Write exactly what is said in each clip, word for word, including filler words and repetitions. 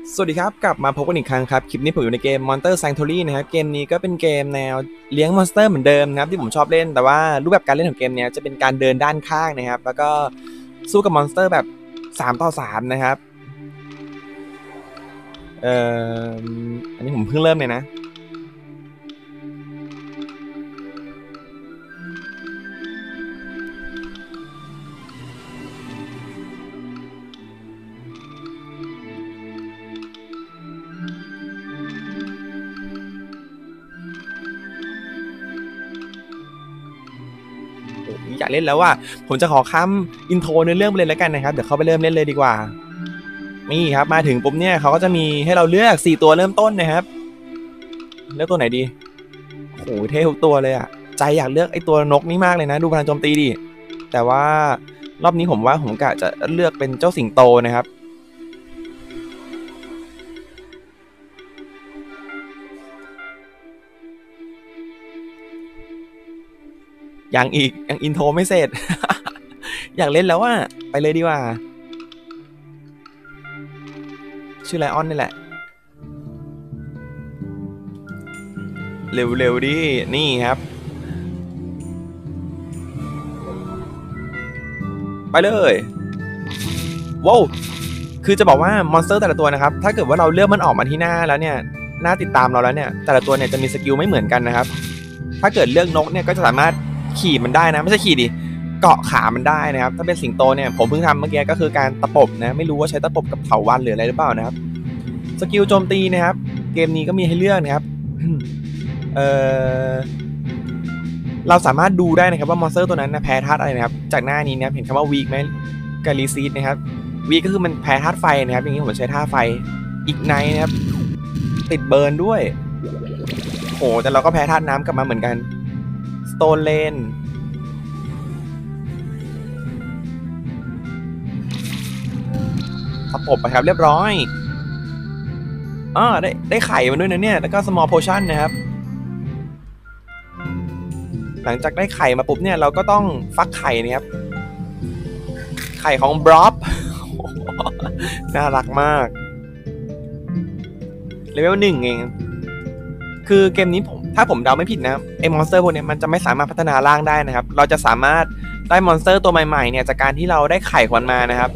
สวัสดีครับกลับมาพบกันอีกครั้งครับคลิปนี้ผมอยู่ในเกม Monster Sanctuary นะครับเกมนี้ก็เป็นเกมแนวเลี้ยงมอนสเตอร์เหมือนเดิมนะครับที่ผมชอบเล่นแต่ว่ารูปแบบการเล่นของเกมนี้จะเป็นการเดินด้านข้างนะครับแล้วก็สู้กับมอนสเตอร์แบบสามต่อสามนะครับเอ่ออันนี้ผมเพิ่งเริ่มเลยนะอยากเล่นแล้วว่าผมจะขอข้ามอินโทรในเรื่องไปเลยแล้วกันนะครับเดี๋ยวเข้าไปเริ่มเล่นเลยดีกว่านี่ครับมาถึงปุ๊บเนี่ยเขาก็จะมีให้เราเลือกสี่ตัวเริ่มต้นนะครับเลือกตัวไหนดีโอ้โหเท่ทุกตัวเลยอ่ะใจอยากเลือกไอ้ตัวนกนี่มากเลยนะดูพลังโจมตีดิแต่ว่ารอบนี้ผมว่าผมกะจะเลือกเป็นเจ้าสิงโตนะครับยังอีกยังอินโทรไม่เสร็จ อยากเล่นแล้วว่าไปเลยดีกว่าชื่อไลออนนี่แหละเร็วๆดินี่ครับไปเลยว้าวคือจะบอกว่ามอนสเตอร์แต่ละตัวนะครับถ้าเกิดว่าเราเลือกมันออกมาที่หน้าแล้วเนี่ยหน้าติดตามเราแล้วเนี่ยแต่ละตัวเนี่ยจะมีสกิลไม่เหมือนกันนะครับถ้าเกิดเลือกนกเนี่ยก็จะสามารถขี่มันได้นะไม่ใช่ขี่ดิเกาะขามันได้นะครับถ้าเป็นสิงโตเนี่ยผมเพิ่งทำเมื่อกี้ก็คือการตะปบนะไม่รู้ว่าใช้ตะปบกับเถาวัลย์หรืออะไรหรือเปล่านะครับสกิลโจมตีนะครับเกมนี้ก็มีให้เลือกนะครับเออเราสามารถดูได้นะครับว่ามอนสเตอร์ตัวนั้นนะแพ้ธาตุอะไรนะครับจากหน้านี้นะครับเห็นคำว่าวีคไหมกาลิซีดนะครับวีคก็คือมันแพ้ธาตุไฟนะครับอย่างนี้ผมใช้ธาตุไฟอีกไนนะครับติดเบิร์นด้วยโหแต่เราก็แพ้ธาตุน้ำกลับมาเหมือนกันสโตนเลนตะปบไปครับเรียบร้อยอ่าได้ได้ไข่มาด้วยนะเนี่ยแล้วก็ small potion นะครับหลังจากได้ไข่มาปุ๊บเนี่ยเราก็ต้องฟักไข่นะครับไข่ของบล็อบน่ารักมากเลเวลหนึ่งเองคือเกมนี้ผมถ้าผมเดาไม่ผิดนะไอ้มอนสเตอร์พวกนี้มันจะไม่สามารถพัฒนาร่างได้นะครับเราจะสามารถได้มอนสเตอร์ตัวใหม่ๆเนี่ยจากการที่เราได้ไข่ของมันมานะครับ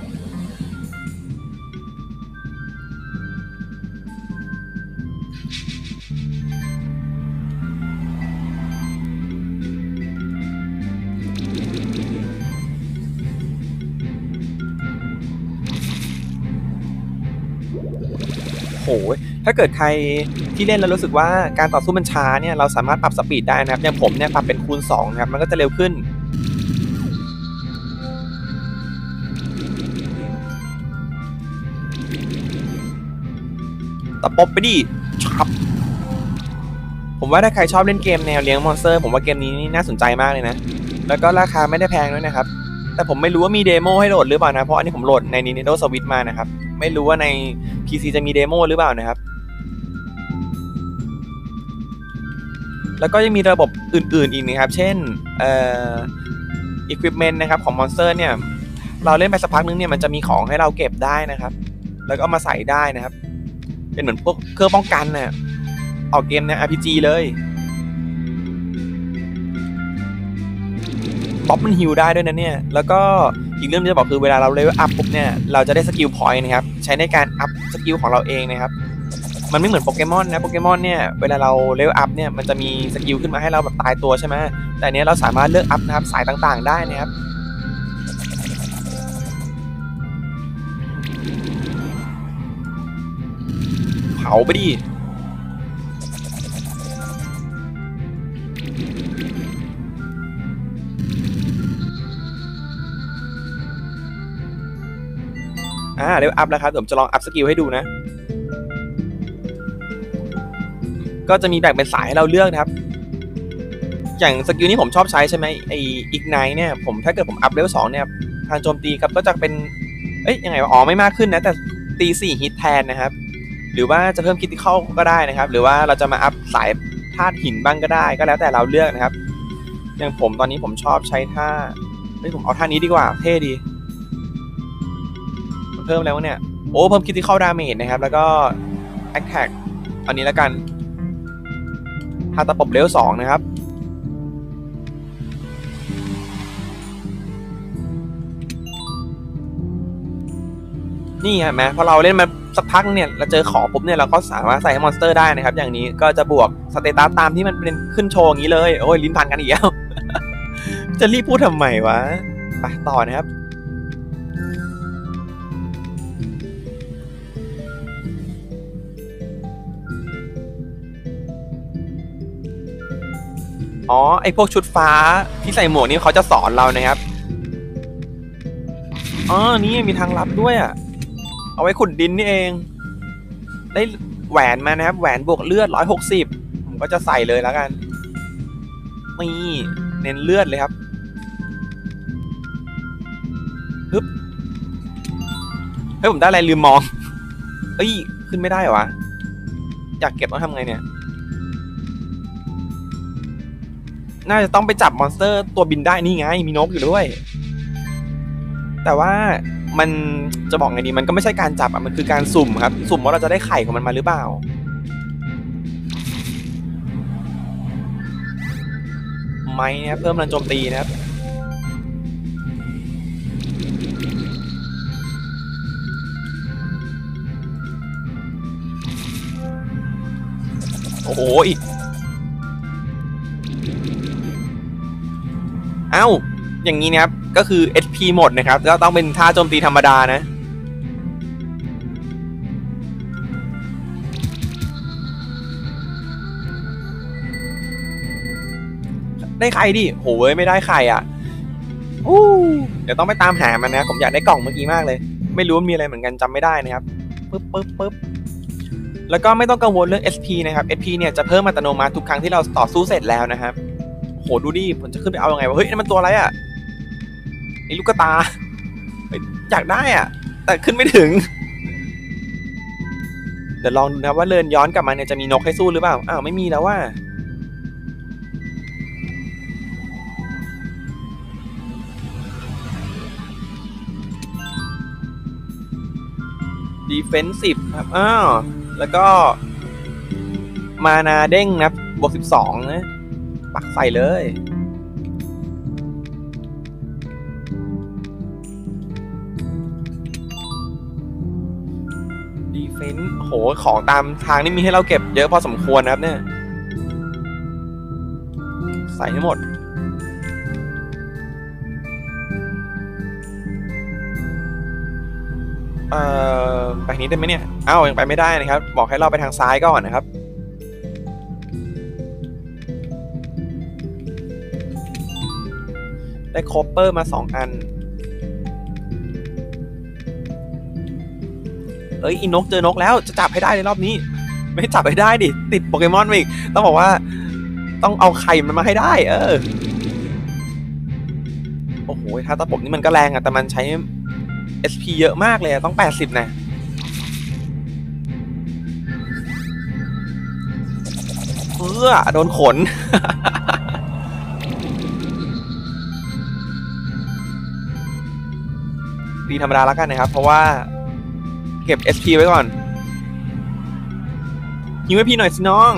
โหถ้าเกิดใครที่เล่นแล้วรู้สึกว่าการต่อสู้มันช้าเนี่ยเราสามารถปรับสปีดได้นะครับอย่างผมเนี่ยปรับเป็นคูณสองนะครับมันก็จะเร็วขึ้นตะปบไปดิชับผมว่าถ้าใครชอบเล่นเกมแนวเลี้ยงมอนสเตอร์ผมว่าเกมนี้นี่น่าสนใจมากเลยนะแล้วก็ราคาไม่ได้แพงด้วยนะครับแต่ผมไม่รู้ว่ามีเดโมให้โหลดหรือเปล่านะเพราะอันนี้ผมโหลดใน Nintendo Switch มานะครับไม่รู้ว่าใน พี ซี จะมีเดโมหรือเปล่านะครับแล้วก็ยังมีระบบอื่นๆอีกนะครับเช่นเอ่อ equipment นะครับของ Monster เนี่ยเราเล่นไปสักพักนึงเนี่ยมันจะมีของให้เราเก็บได้นะครับแล้วก็มาใส่ได้นะครับเป็นเหมือนพวกเครื่องป้องกันน่ะออกเกมใน อาร์ พี จี เลยป๊อปมันฮิลได้ด้วยนะเนี่ยแล้วก็อีกเรื่องที่จะบอกคือเวลาเราเลเวลอัพปุ๊บเนี่ยเราจะได้สกิลพอยต์นะครับใช้ในการอัพสกิลของเราเองนะครับมันไม่เหมือนโปเกมอนนะโปเกมอนเนี่ยเวลาเราเลเวลอัพเนี่ยมันจะมีสกิลขึ้นมาให้เราแบบตายตัวใช่ไหมแต่เนี้ยเราสามารถเลือกอัพนะครับสายต่างๆได้นะครับเผาไปดิอ่าเลเวลอัพแล้วครับผมจะลองอัพสกิลให้ดูนะก็จะมีแบ่งเป็นสายให้เราเลือกนะครับอย่างสกิลนี้ผมชอบใช้ใช่ไหมไออีกไนท์เนี่ยผมถ้าเกิดผมอัพเลเวลสองเนี่ยทางโจมตีครับก็จะเป็นเอ้ยยังไงอ๋อไม่มากขึ้นนะแต่ตีสี่ฮิตแทนนะครับหรือว่าจะเพิ่มคิติคอลก็ได้นะครับหรือว่าเราจะมาอัพสายธาตุหินบ้างก็ได้ก็แล้วแต่เราเลือกนะครับอย่างผมตอนนี้ผมชอบใช้ท่าเฮ้ยผมเอาท่านี้ดีกว่าเท่ดีเพิ่มแล้วเนี่ยโอ้เพิ่ม critical damage นะครับแล้วก็ attack อันนี้แล้วกันฮาตาปบเลเวลสองนะครับนี่เห็นไหมพอเราเล่นมาสักพักเนี่ยเราเจอของปุ๊บเนี่ยเราก็สามารถใส่ให้มอนสเตอร์ได้นะครับอย่างนี้ก็จะบวกสเตตัสตามที่มันเป็นขึ้นโชว์อย่างนี้เลยโอ้ยลิ้นพันกันอีกแล้ว จะรีบพูดทำไมวะไปต่อนะครับอ๋อไอพวกชุดฟ้าที่ใส่หมวกนี่เขาจะสอนเรานะครับอ๋อนี่มีทางลับด้วยอ่ะเอาไว้ขุดดินนี่เองได้แหวนมานะครับแหวนบวกเลือดร้อยหกสิบผมก็จะใส่เลยแล้วกันนี่เน้นเลือดเลยครับฮึบเฮ้ยผมได้อะไรลืมมองเอ้ยขึ้นไม่ได้เหรอวะอยากเก็บต้องทำไงเนี่ยน่าจะต้องไปจับมอนสเตอร์ตัวบินได้นี่ไงมีนกอยู่ด้วยแต่ว่ามันจะบอกไงดีมันก็ไม่ใช่การจับอ่ะมันคือการสุ่มครับสุ่มว่าเราจะได้ไข่ของมันมาหรือเปล่าไม้เนี่ยเพิ่มพลังโจมตีนะครับโอ้โหเอ้าอย่างนี้นะครับก็คือ เอช พี หมดนะครับก็ต้องเป็นท่าโจมตีธรรมดานะได้ใครดิโหยไม่ได้ใครอ่ะอู้เดี๋ยวต้องไปตามหามันนะผมอยากได้กล่องเมื่อกี้มากเลยไม่รู้มีอะไรเหมือนกันจำไม่ได้นะครับปึ๊บปึ๊บปึ๊บแล้วก็ไม่ต้องกังวลเรื่อง เอช พี นะครับ เอช พี เนี่ยจะเพิ่มอัตโนมัติทุกครั้งที่เราต่อสู้เสร็จแล้วนะครับโหดูดิผมจะขึ้นไปเอายังไงวะเฮ้ยนั่นมันตัวอะไรอ่ะไอ้ลูกตาอยากได้อ่ะแต่ขึ้นไม่ถึงเดี๋ยวลองดูนะว่าเดินย้อนกลับมาเนี่ยจะมีนกให้สู้หรือเปล่าอ้าวไม่มีแล้วว่าdefensive ครับอ้าวแล้วก็มานาเด้งนะบวกสิบสองนะปักใส่เลยดีเฟนส์โหของตามทางนี่มีให้เราเก็บเยอะพอสมควรนะครับเนี่ยใส่ให้หมดเอ่อไปนี้ได้ไหมเนี่ยอ้าวยังไปไม่ได้นะครับบอกให้เราไปทางซ้ายก่อนนะครับได้คอปเปอร์มาสองอันเอ้ยอีนกเจอนกแล้วจะจับให้ได้ในรอบนี้ไม่จับให้ได้ดิติดโปเกมอนมาอีกต้องบอกว่าต้องเอาไข่มันมาให้ได้เออโอ้โหถ้าตะปบนี่มันก็แรงอะแต่มันใช้ เอช พี เยอะมากเลยต้องแปดสิบนะเพื่อโดนขน ตีธรรมดาแล้วกันนะครับเพราะว่าเก็บ เอช พี ไว้ก่อนยิงให้พี่หน่อยสิน้อง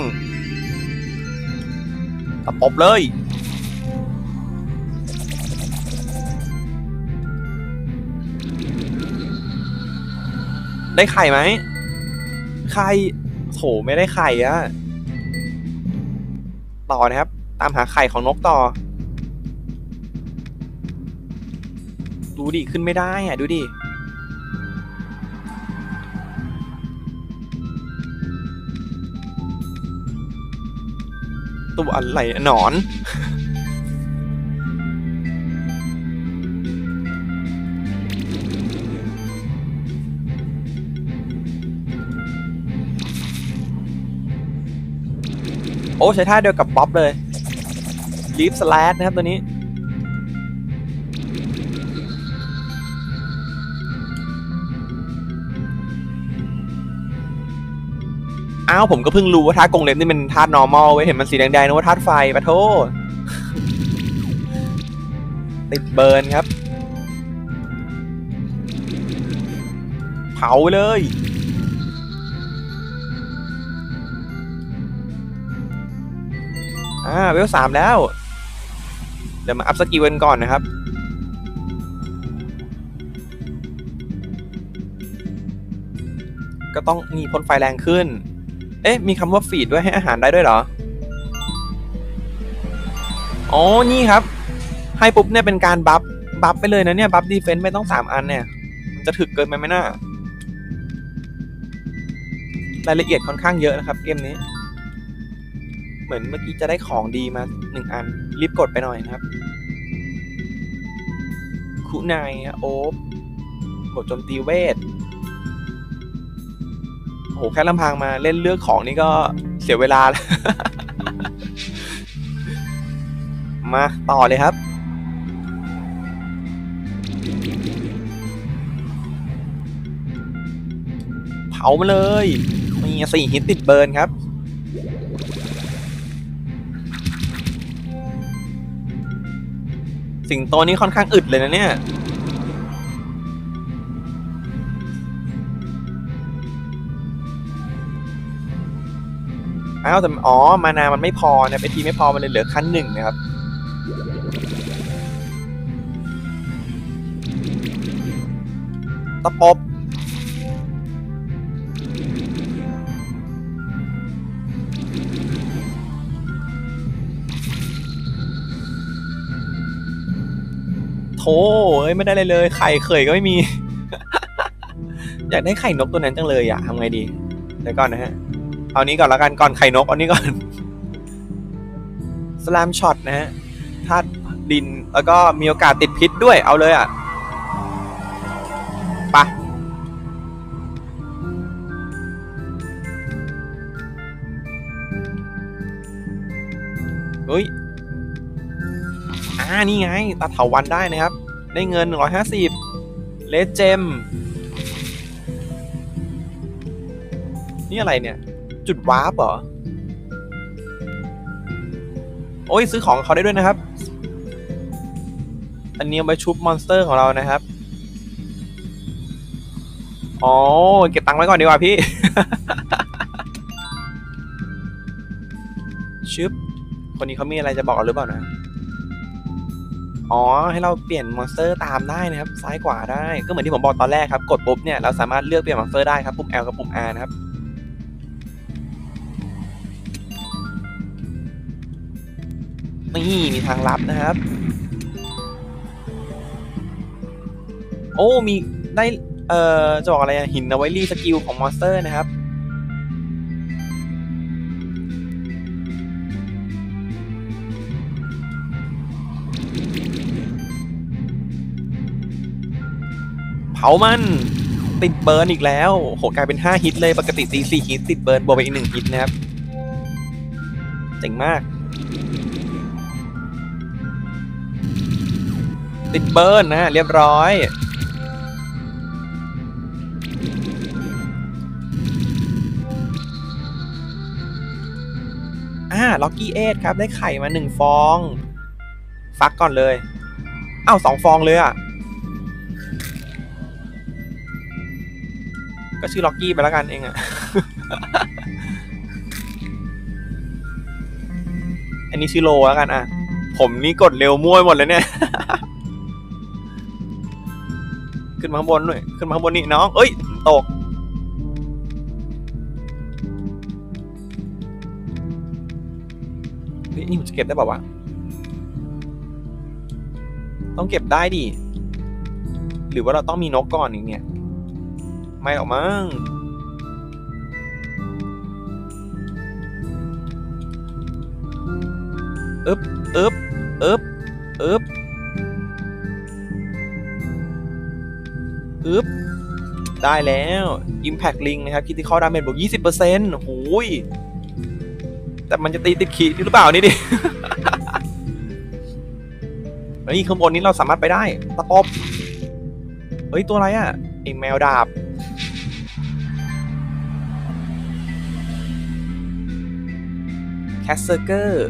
ตะปบเลยได้ไข่ไหมไข่โถไม่ได้ไข่อะต่อนะครับตามหาไข่ของนกต่อดูดิขึ้นไม่ได้อะดูดิตัวอะไรหนอนโอ้ใช้ท่าเดียวกับป๊อปเลยลีฟสแลชนะครับตัวนี้อ้าวผมก็เพิ่งรู้ว่าธาตุกงเล็บนี่เป็นธาตุ normal เว้ยเห็นมันสีแดงๆนะว่าธาตุไฟปะโทติดเบิร์นครับเผาเลยอ่าเวลสามแล้วเดี๋ยวมาอัพสกิลกันก่อนนะครับก็ต้องมีพ่นไฟแรงขึ้นเอ๊ะมีคำว่าฟีดด้วยให้อาหารได้ด้วยเหรออ๋อนี่ครับให้ปุ๊บเนี่ยเป็นการบัฟบัฟไปเลยนะเนี่ยบัฟดีเฟนส์ไม่ต้องสามอันเนี่ยมันจะถึกเกินไปไหมน่ารายละเอียดค่อนข้างเยอะนะครับเกมนี้เหมือนเมื่อกี้จะได้ของดีมาหนึ่งอันรีบกดไปหน่อยนะครับคุนายโอ๊บบทโจมตีเวทโอ้โหแค่ลำพังมาเล่นเลือกของนี่ก็เสียเวลาแล้ว มาต่อเลยครับเผามาเลยมีสี่ฮิตติดเบิร์นครับสิงโตนี้ค่อนข้างอึดเลยนะเนี่ยอ้าวแต่อ๋อมานามันไม่พอเนี่ยไปทีไม่พอมันเลยเหลือขั้นหนึ่งนะครับตะปบโธ่เอ้ยไม่ได้เลยเลยไข่เคยก็ไม่มี อยากได้ไข่นกตัวนั้นจังเลยอะทำไงดีเดี๋ยวก่อนนะฮะเอานี้ก่อนแล้วกันก่อนไข่นกเอานี้ก่อนสลามช็อตนะฮะธาตุดินแล้วก็มีโอกาสติดพิษด้วยเอาเลยอะปะเฮ้ยอ่านี่ไงตัดเถาวันได้นะครับได้เงินหนึ่งร้อยห้าสิบเลสเจมนี่อะไรเนี่ยจุดวาร์ปเหรอโอ้ยซื้อของเขาได้ด้วยนะครับอันนี้เอาไปชุบมอนสเตอร์ของเรานะครับอ๋อเก็บตังค์ไว้ก่อนดีกว่าพี่ ชึบคนนี้เขามีอะไรจะบอกหรือเปล่านะอ๋อให้เราเปลี่ยนมอนสเตอร์ตามได้นะครับซ้ายขวาได้ก็เหมือนที่ผมบอกตอนแรกครับกดปุ๊บเนี่ยเราสามารถเลือกเปลี่ยนมอนสเตอร์ได้ครับปุ่ม L กับปุ่ม R นะครับนี่มีทางลับนะครับโอ้มีได้เอ่อจะบอกอะไรอะหินเอาไว้รีสกิลของมอนสเตอร์นะครับเผามันติดเบิร์นอีกแล้วโหกลายเป็นห้าฮิตเลยปกติตีสี่ฮิตติดเบิร์นบวกไปอีกหนึ่งฮิตนะครับเจ๋งมากติดเบิร์นนะเรียบร้อยอ่าล็อกกี้เอทครับได้ไข่มาหนึ่งฟองฟักก่อนเลยอ้าวสองฟองเลยอ่ะก็ชื่อล็อกกี้ไปแล้วกันเองอ่ะ อันนี้ชื่อโลแล้วกันอ่ะผมนี่กดเร็วมั่วหมดเลยเนี่ย ขึ้นมาข้างบนหน่อยขึ้นมาข้างบนนี่น้องเอ้ยตกนี่ผมจะเก็บได้เปล่าวะต้องเก็บได้ดิหรือว่าเราต้องมีนกก่อนอีกเนี่ยไม่หรอกมั้งอึ๊บอึ๊บอึ๊บอึ๊บอึ๊บได้แล้ว Impact Ring นะครับ Critical Damage บวก ยี่สิบเปอร์เซ็นต์ โอ้ยแต่มันจะตีติดขีดหรือเปล่านี่ดิ เฮ้ยข้างบนนี้เราสามารถไปได้ตะปบเฮ้ยตัวอะไรอ่ะไอแมวดาบแคสเซอร์เกอร์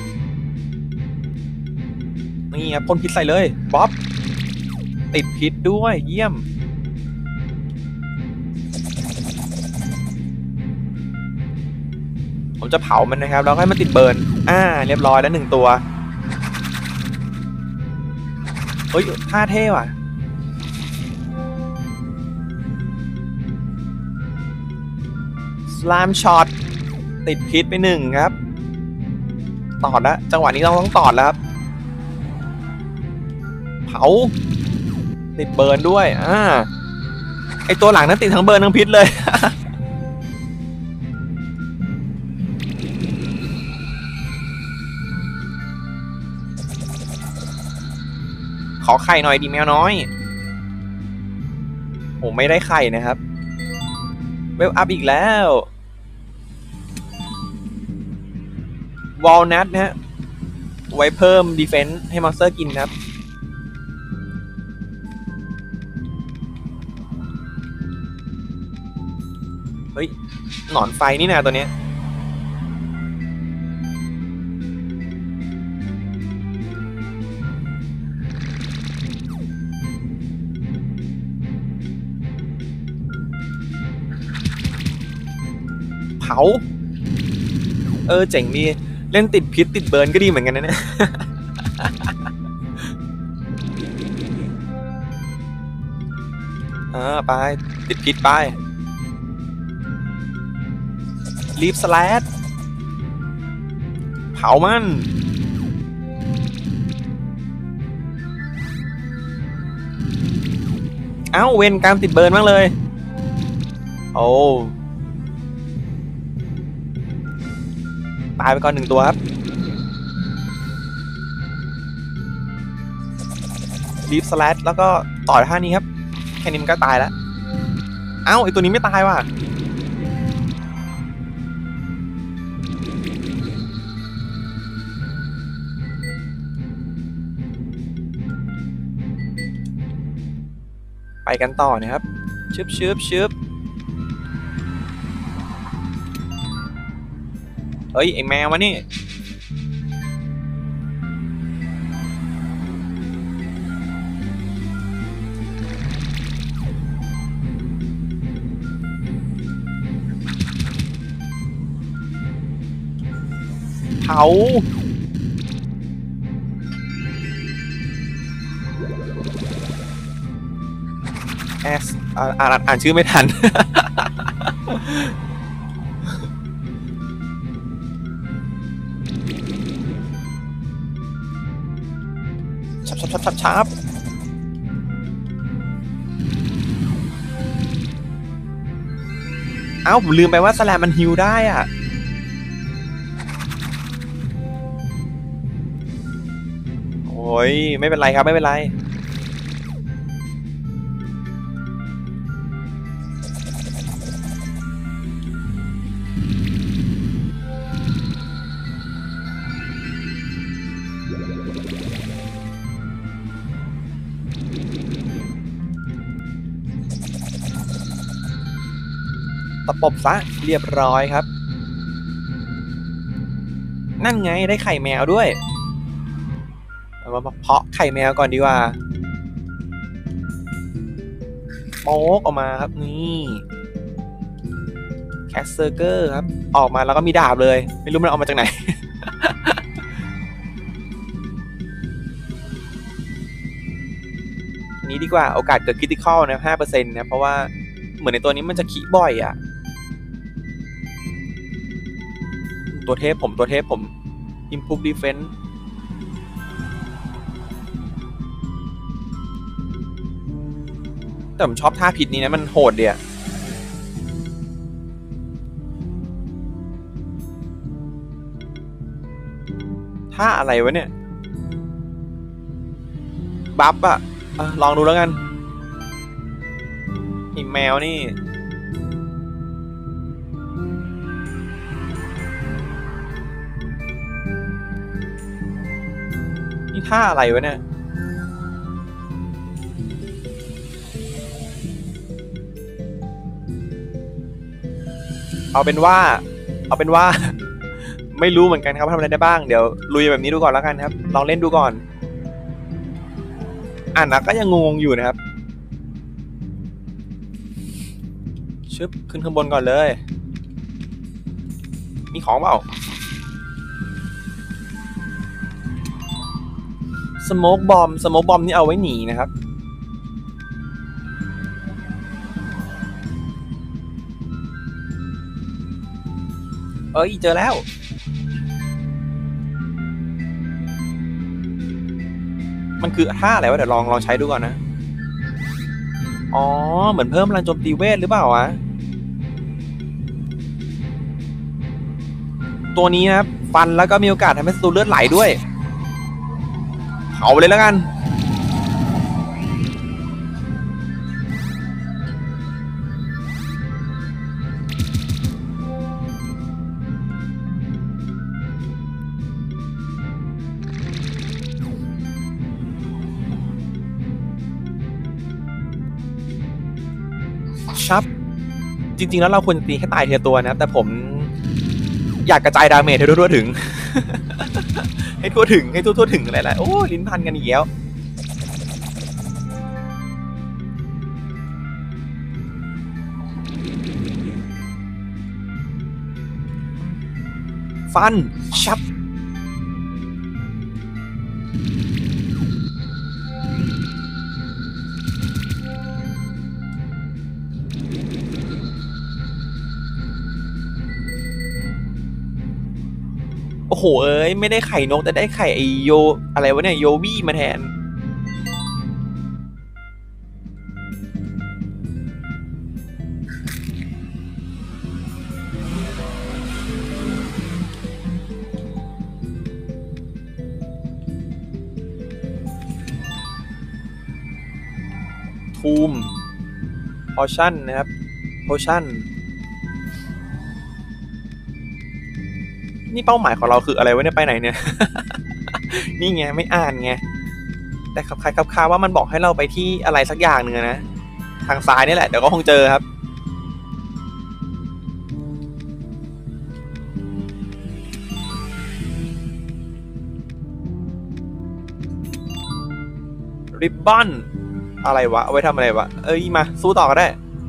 นี่ครับพ่นพิษใส่เลยบ๊อบติดพิษด้วยเยี่ยมผมจะเผามันนะครับแล้วให้มันติดเบิร์นอ่าเรียบร้อยแล้วหนึ่งตัวเฮ้ยท่าเท่ว่ะสลามช็อตติดพิษไปหนึ่งครับตอดแล้วจังหวะนี้เราต้องตอดแล้วครับเผาติดเบิร์นด้วยอ่าไอตัวหลังนั้นติดทั้งเบิร์นทั้งพิษเลย ขอไข่หน่อยดิแมวน้อยโอ้ไม่ได้ไข่นะครับเวลอัพอีกแล้ววอลนัทนะฮะไว้เพิ่มดีเฟนส์ให้มอนสเตอร์กินครับเฮ้ยหนอนไฟนี่นะตัวเนี้ยเผาเออเจ๋งดีเล่นติดพิษติดเบิร์นก็ดีเหมือนกันนะเนี่ย เออไปติดพิษไปรีบสแลดเผามันเอ้าเวนการติดเบิร์นมากเลยโอ้ตายไปก่อนหนึ่งตัวครับรีบสแลดแล้วก็ต่อท่านี้ครับแค่นี้มันก็ตายแล้วเอ้าไอตัวนี้ไม่ตายว่ะไปกันต่อนะครับชึบชึบชึบเฮ้ยไอแมวมานี่เผาแอสอ่านอ่านชื่อไม่ทัน ชับชับชับชับชับเอ้าผมลืมไปว่าสแลมมันฮิลได้อ่ะโอ้ยไม่เป็นไรครับไม่เป็นไรตะปบซะเรียบร้อยครับนั่นไงได้ไข่แมวด้วยเอามาเพาะไข่แมวก่อนดีกว่าโป๊กออกมาครับนี่แคสเซอร์เกอร์ครับออกมาแล้วก็มีดาบเลยไม่รู้มันเอามาจากไหน นี้ดีกว่าโอกาสเกิดคริติคอลนะ ห้าเปอร์เซ็นต์ นะเพราะว่าเหมือนในตัวนี้มันจะขี้บ่อยอ่ะตัวเทพผมตัวเทพผม Improve Defense แต่ผมชอบท่าผิดนี้นะมันโหดเดียท่าอะไรวะเนี่ยบัฟอะอ่ะลองดูแล้วกันไอ้แมวนี่นี่ท่าอะไรวะเนี่ยเอาเป็นว่าเอาเป็นว่าไม่รู้เหมือนกันครับว่าทำอะไรได้บ้างเดี๋ยวลุยแบบนี้ดูก่อนแล้วกันครับลองเล่นดูก่อนอ่านนะก็ยังงงอยู่นะครับชึบขึ้นข้างบนก่อนเลยมีของเปล่าสโมกบอมสโมกบอมนี่เอาไว้หนีนะครับเอ้ยเจอแล้วมันคือท่าอะไรวะเดี๋ยวลองลองใช้ดูก่อนนะอ๋อเหมือนเพิ่มพลังโจมตีเวทหรือเปล่าวะตัวนี้นะครับฟันแล้วก็มีโอกาสทำให้ศัตรูเลือดไหลด้วยเผาเลยแล้วกันชับจริงๆแล้วเราควรตีให้ตายเทียตัวนะแต่ผมอยากกระจายดาเมจให้ทั่วถึง ให้ทั่วถึงให้ทั่วถึงอะไรๆโอ้ลิ้นพันกันอีกแล้วฟันชับโอ้โหเอ้ยไม่ได้ไข่นกแต่ได้ไข่ไอโยอะไรวะเนี่ยโยวี่มาแทนทูมพอชั่นนะครับพอชั่นนี่เป้าหมายของเราคืออะไรวะเนี่ยไปไหนเนี่ย นี่ไงไม่อ่านไงแต่ขับใครขับคาว่ามันบอกให้เราไปที่อะไรสักอย่างหนึ่งนะทางซ้ายนี่แหละเดี๋ยวก็คงเจอครับริบบอนอะไรวะเอาไว้ทำอะไรวะเอ้ยมาสู้ต่อก็ได้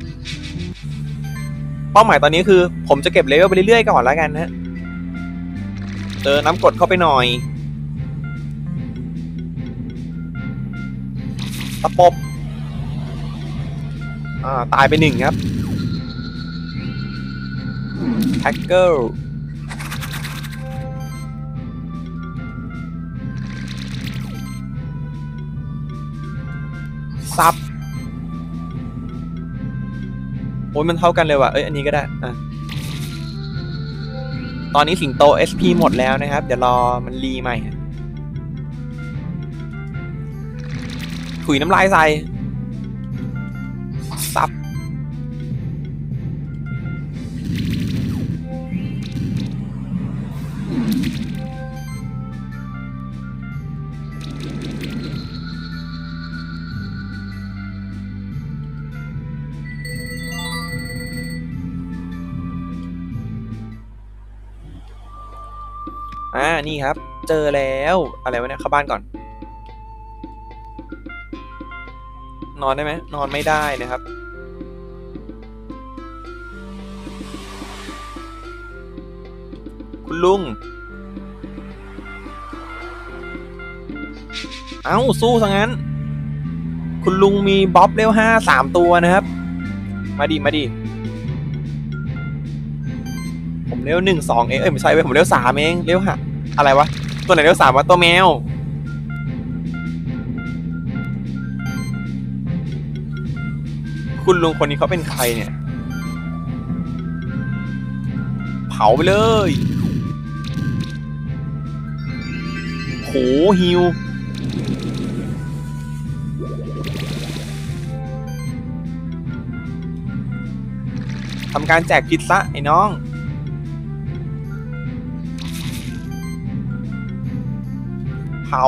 เป้าหมายตอนนี้คือผมจะเก็บเลเวลไปเรื่อยๆก่อนแล้วกันนะเจอน้ำกรดเข้าไปหน่อยตะปบอ่าตายไปหนึ่งครับแท็กเกิลซับโอ้ยมันเท่ากันเลยว่ะเอ้ยอันนี้ก็ได้อ่ะตอนนี้สิงโต เอส พี หมดแล้วนะครับเดี๋ยวรอมันรีใหม่ถุยน้ำลายใส่ซับอ่านี่ครับเจอแล้วอะไรวะเนี่ยเข้าบ้านก่อนนอนได้ไหมนอนไม่ได้นะครับคุณลุงเอ้าสู้ซะงั้นคุณลุงมีบ๊อบเลเวลห้าสามตัวนะครับมาดิมาดิผมเลเวลหนึ่งสองเองเอ้ยไม่ใช่เว้ยผมเลเวลสามเองเลเวลห้าอะไรวะตัวไหนเลเวลสามวะตัวแมวคุณลุงคนนี้เขาเป็นใครเนี่ยเผาไปเลยโหฮิวทำการแจกพิซซ่าไอ้น้องเผา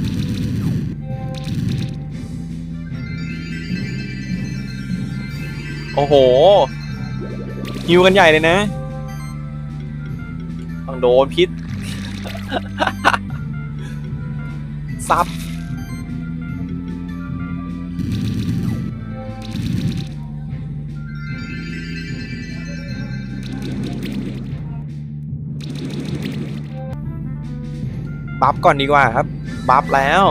โอ้โหฮิวกันใหญ่เลยนะต้องโดนพิษซับบัฟก่อนดีกว่าครับบัฟแล้ว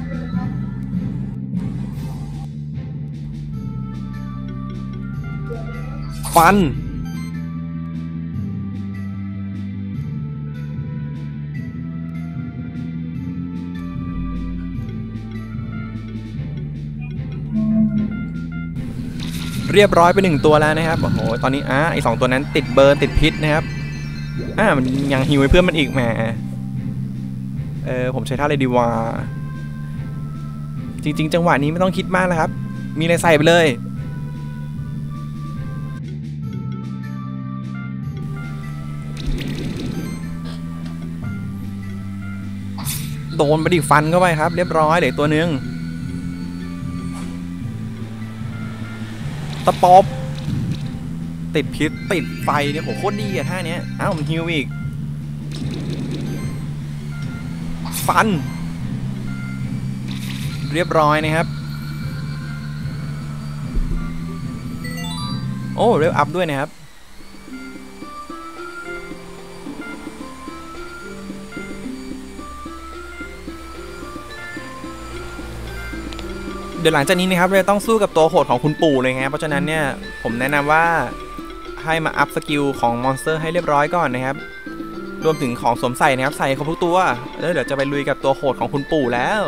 ฟันเรียบร้อยไปหนึ่งตัวแล้วนะครับโอ้โหตอนนี้อ่ะไอสองตัวนั้นติดเบิร์นติดพิษนะครับอ่ามันยังฮิวเพื่อนมันอีกแหมเออผมใช้ท่าอะไรดีวะจริงๆจังหวะนี้ไม่ต้องคิดมากแล้วครับมีอะไรใส่ไปเลยโดนไปดิฟันเข้าไปครับเรียบร้อยเหลือตัวนึงตะปบติดพิษติดไฟเนี่ยโหโคตรดีอะท่านี้อ้าวมันฮิวอีกฟันเรียบร้อยนะครับโอ้เร็วอัพด้วยนะครับเดี๋ยวหลังจากนี้นะครับเราต้องสู้กับตัวโหดของคุณปู่เลยครับเพราะฉะนั้นเนี่ยผมแนะนำว่าให้มาอัพสกิลของมอนสเตอร์ให้เรียบร้อยก่อนนะครับรวมถึงของสวมใส่นะครับใส่ครบทุกตัวแล้วเดี๋ยวจะไปลุยกับตัวโหดของคุณปู่แล้ว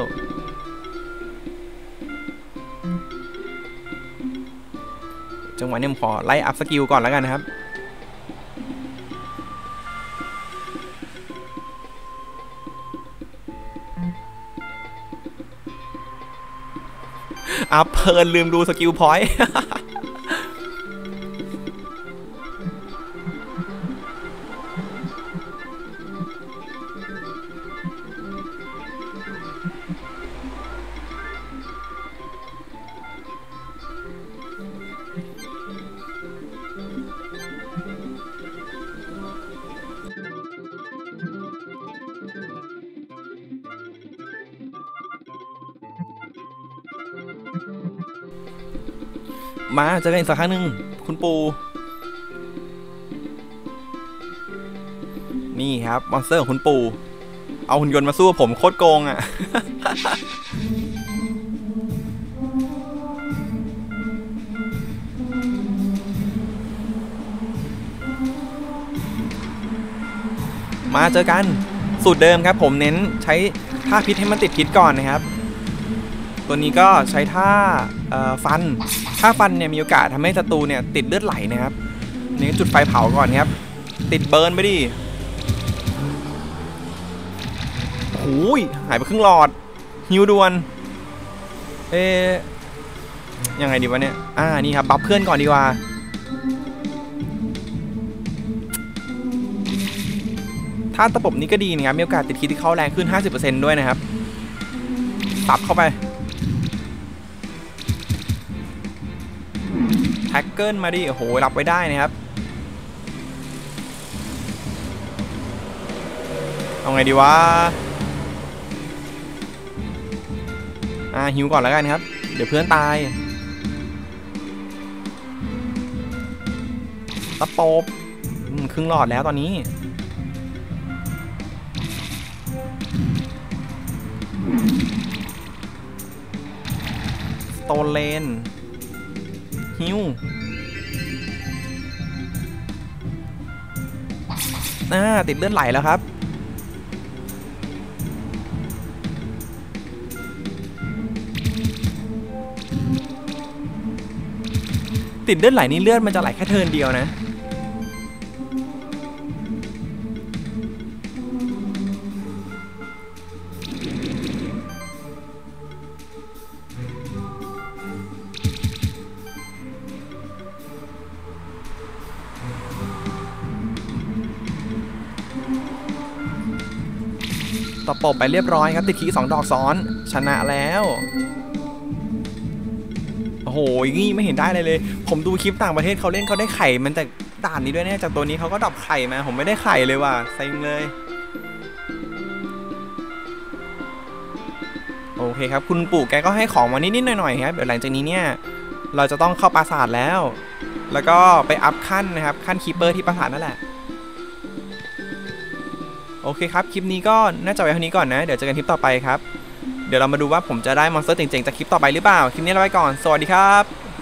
จังหวะนี้ผมขอไล่อัพสกิลก่อนแล้วกันนะครับอัพเพลินลืมดูสกิลพอยต์มาเจอกันอีกสักครั้งหนึ่งคุณปูนี่ครับมอนสเตอร์ของคุณปูเอาหุ่นยนต์มาสู้ผมโคตรโกงอ่ะ มาเจอกันสูตรเดิมครับผมเน้นใช้ท่าพิษให้มันติดพิษก่อนนะครับตัวนี้ก็ใช้ท่าฟันท่าฟันเนี่ยมีโอกาสทำให้ศัตรูเนี่ยติดเลือดไหลนะครับนี่จุดไฟเผาก่อนครับติดเบิร์นไปดิโอ้ยหายไปครึ่งหลอดฮิวด่วนเอ๊ยยังไงดีวะเนี่ยอ่านี่ครับบัฟเพื่อนก่อนดีกว่าท่าตะปบนี้ก็ดีนะครับมีโอกาสติดคิดที่เข้าแรงขึ้น ห้าสิบเปอร์เซ็นต์ ด้วยนะครับตับเข้าไปแท็กเกิลมาดิโอ้โหรับไว้ได้นะครับเอาไงดีวะอ่าฮิวก่อนแล้วกันครับเดี๋ยวเพื่อนตายตะปบครึ่งหลอดแล้วตอนนี้สโตนเลนฮิวอ่าติดเลือดไหลแล้วครับติดเลือดไหลนี่เลือดมันจะไหลแค่เทิร์นเดียวนะตบปบไปเรียบร้อยครับติดขีสองดอกซ้อนชนะแล้วโอ้โหงี้ไม่เห็นได้เลยเลยผมดูคลิปต่างประเทศเขาเล่นเขาได้ไข่มันจากด่านนี้ด้วยเนี่ยจากตัวนี้เขาก็ดรอปไข่มาผมไม่ได้ไข่เลยว่ะเซ็งเลยโอเคครับคุณปู่แกก็ให้ของมานิดๆหน่อยๆครับเดี๋ยวหลังจากนี้เนี่ยเราจะต้องเข้าปราสาทแล้วแล้วก็ไปอัพขั้นนะครับขั้นคีเปอร์ที่ปราสาทนั่นแหละโอเคครับคลิปนี้ก็น่าจะไว้เท่านี้ก่อนนะเดี๋ยวเจอกันคลิปต่อไปครับเดี๋ยวเรามาดูว่าผมจะได้มอนสเตอร์เจ๋งๆจากคลิปต่อไปหรือเปล่าคลิปนี้เราไปก่อนสวัสดีครับ